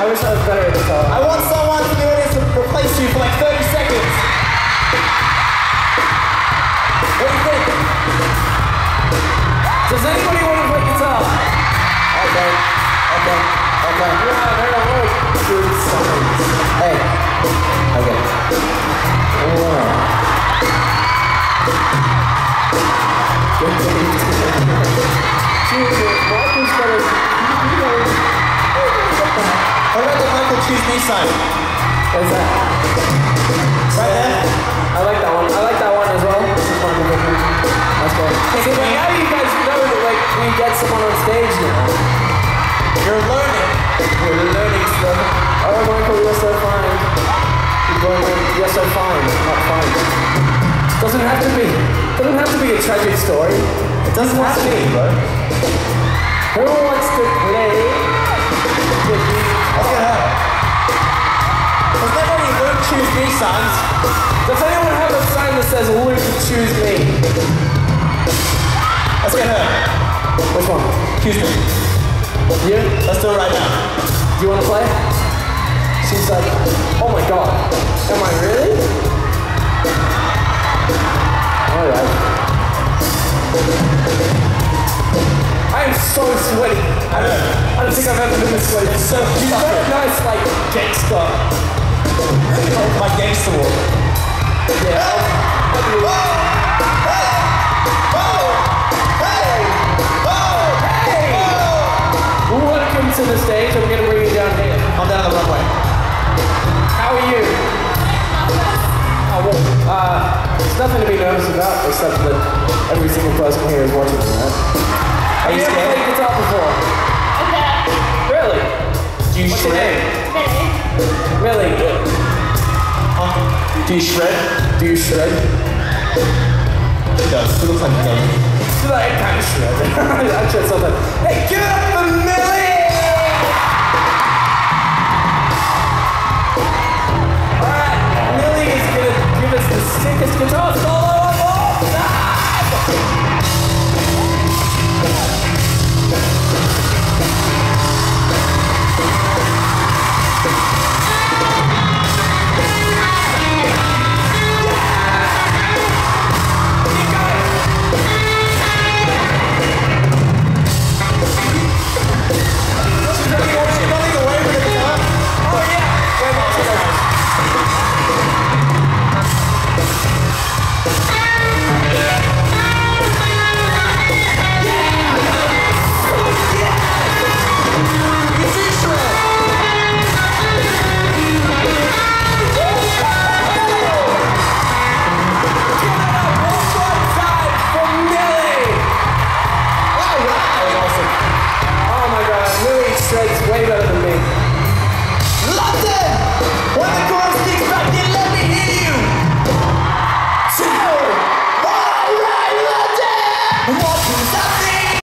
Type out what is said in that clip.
wish I was better at guitar. I want someone from the audience to replace you for like 30 seconds. What do you think? Does anybody want to play guitar? Okay. Yeah, there are good songs. Hey. Okay. Michael's got a, What about the Michael Choose Me sign? what's that? Right there? I like that one. I like that one as well. This is one of the good ones. That's good. See, but now you guys know that like we get someone on stage now. You're learning. We're learning stuff. Oh, Michael, you're so fine. You're so fine, not fine. Doesn't have to be. Doesn't have to be a tragic story. It doesn't have to be, bro. Who wants to play with me? Look at her. Has there any Luke Choose Me signs? Does anyone have a sign that says Luke choose me? Let's get her. Which one? Choose me. You? Let's do it right now. Do you want to play? She's like, oh my god. Am I really? Alright. I am so sweaty. I don't think I've ever been this sweaty. It's so She's got a nice, like, gangster. My gangster walk. Yeah. Welcome to the stage. I'm going to bring you down here. I'm down the runway. How are you? Oh, well, there's nothing to be nervous about except that every single person here is watching me, right? Have you ever played guitar before? Okay. Really? Do you What's your shred? name? Really? Do you shred? Do you shred? He does. It looks like he does. Do I kind of shred? I shred something. Hey, give it up for me!